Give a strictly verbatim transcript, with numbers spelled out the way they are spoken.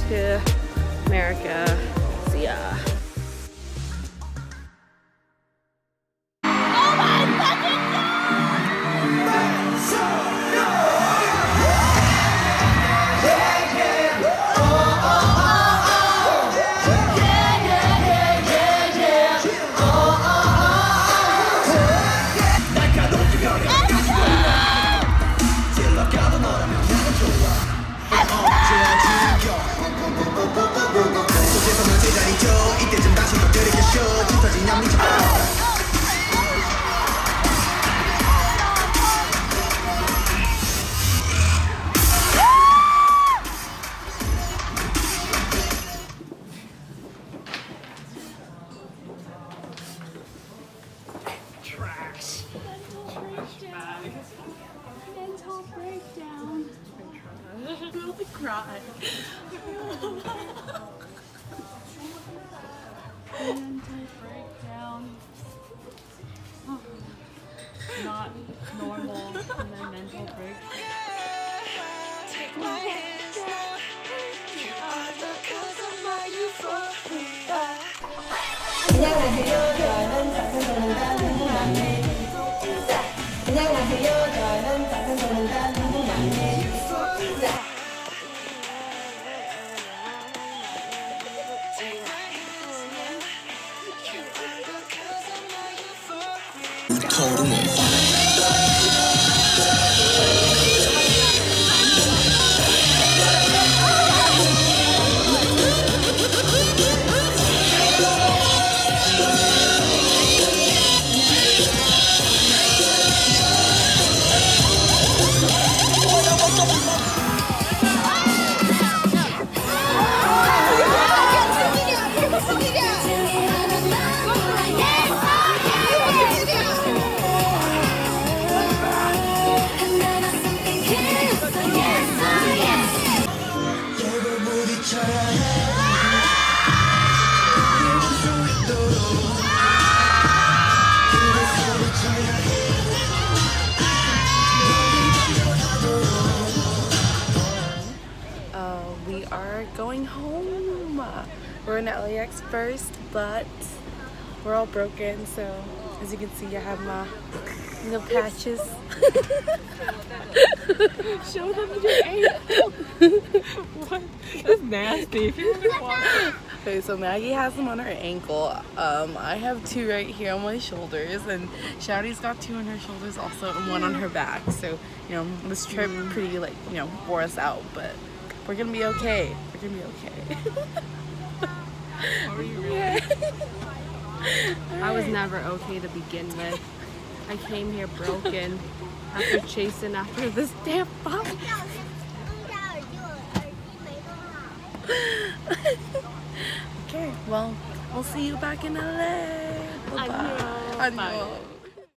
to America. See ya. Trash. Mental breakdown. I'm really cry. Mental breakdown. Oh, not normal and then mental breakdown. Take my hands now. You are the cause of my euphoria. 안녕하세요. 저는 작성소년단 누구남매 유포자. 안녕하세요. 저는 작성소년단 누구남매 유포자. We are going home. We're in L A X first, but we're all broken, so as you can see I have my little patches. Show them your ankle. What? That's nasty. If you were watch. Okay, so Maggie has them on her ankle. Um, I have two right here on my shoulders, and Shouty's got two on her shoulders also, and one on her back. So, you know, this trip pretty, like, you know, wore us out, but we're gonna be okay. We're gonna be okay. Are you really? I was never okay to begin with. I came here broken after chasing after this damn bus. Okay, well, we'll see you back in L A. Bye-bye. Annyeong. Annyeong.